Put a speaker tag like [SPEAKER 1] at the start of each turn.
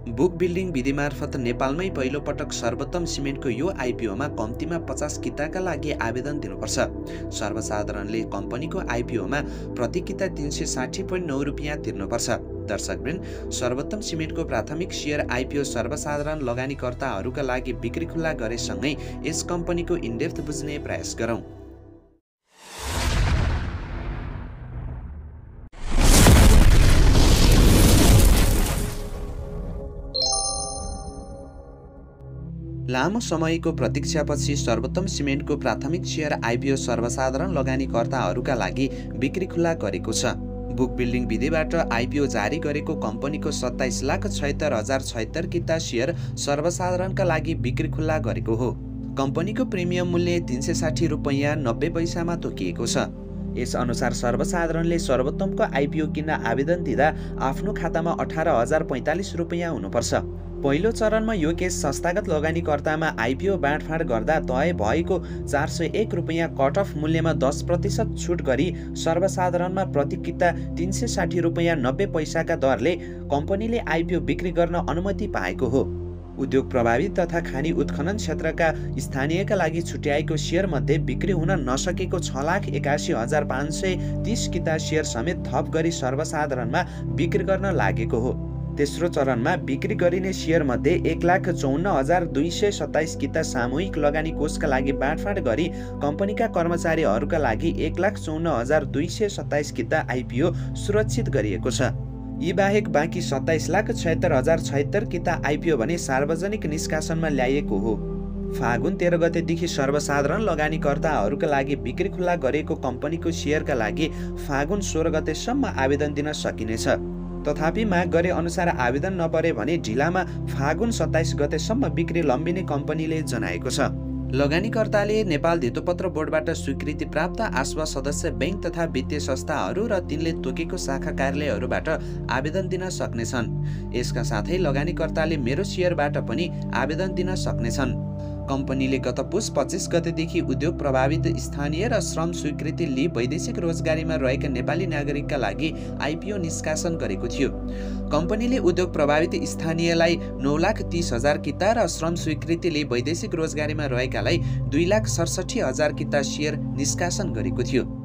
[SPEAKER 1] Book building विधि मार्फत नेपालमै पहिलो पटक सर्वोत्तम सिमेन्टको यो आइपिओमा कम्तीमा 50 किताका लागि आवेदन दिनुपर्छ। सर्वसाधारणले कम्पनीको आइपिओमा प्रति किता 360.9 रुपियाँ तिर्नुपर्छ। दर्शकवृन्द, सर्वोत्तम सिमेन्टको प्राथमिक सेयर आइपिओ सर्वसाधारण लगानीकर्ताहरूका लागि बिक्री खुल्ला गरेसँगै यस कम्पनीको इनडेप्थ बुझ्ने प्रयास गरौँ। लामो समयको प्रतीक्षापछि सर्वोत्तम सिमेन्टको प्राथमिक सेयर आइपिओ सर्वसाधारण लगानीकर्ताहरूका लागि बिक्री खुल्ला गरेको छ। बुक बिल्डिङ विधिबाट आइपिओ जारी गरेको कम्पनीको 27,76,076 किता सेयर सर्वसाधारणका लागि बिक्री खुल्ला गरेको हो। कम्पनीको प्रिमियम मूल्य 360 रुपैयाँ 90 पैसामा तोकिएको छ। यस अनुसार सर्वसाधारणले सर्वोत्तमको आइपिओ किन्न आवेदन दिँदा आफ्नो खातामा 18,045 रुपैयाँ हुनुपर्छ। पहिलो चरणमा यो केस संस्थागत लगानीकर्तामा आइपिओ बाँडफाँड गर्दा तय भएको 401 रुपैयाँ कट अफ मूल्यमा 10% छुट गरी सर्वसाधारणमा प्रति किता 360 रुपैयाँ 90 पैसाका दरले कम्पनीले आइपिओ बिक्री गर्न अनुमति पाएको हो। उद्योग प्रभावित तथा खानी उत्खनन क्षेत्रका स्थानीयका लागि छुट्याएको सेयर मध्ये बिक्री हुन नसकेको 6,81,530 किता सेयर समेत थप गरी सर्वसाधारणमा बिक्री गर्न लागेको हो। तेस्रो चरणमा बिक्री गरिने सेयर मध्ये 1,54,227 किता सामूहिक लगानी कोषका लागि बाँडफाँड गरी कम्पनीका कर्मचारीहरूका लागि 1,54,227 किता आइपिओ सुरक्षित गरिएको छ। यी बाहेक बाँकी 27,76,076 किता आइपिओ भने सार्वजनिक निष्कासनमा ल्याइएको हो। फागुन 13 गतेदेखि सर्वसाधारण लगानीकर्ताहरूका लागि बिक्री खुल्ला गरेको कम्पनीको सेयरका लागि फागुन 16 गतेसम्म आवेदन दिन सकिनेछ। तथापि माग गरे अनुसार आवेदन नपरे भने ढिलामा फागुन 27 गतेसम्म बिक्री लम्बिने कम्पनीले जनाएको छ। लगानीकर्ताले नेपाल धितोपत्र बोर्डबाट स्वीकृति प्राप्त आस्वा सदस्य बैंक तथा वित्तीय संस्थाहरू र तिनले तोकेको शाखा कार्यालयहरूबाट आवेदन दिन सक्नेछन्। यसका साथै लगानीकर्ताले मेरो सेयरबाट पनि आवेदन दिन सक्नेछन्। कम्पनीले गत पुस 25 गतेदेखि उद्योग प्रभावित स्थानीय र श्रम स्वीकृति लिई वैदेशिक रोजगारीमा रहेका नेपाली नागरिकका लागि आइपिओ निष्कासन गरेको थियो। कम्पनीले उद्योग प्रभावित स्थानीयलाई 9,30,000 किता र श्रम स्वीकृति लिई वैदेशिक रोजगारीमा रहेकालाई 2,67,000 किता सेयर निष्कासन गरेको थियो।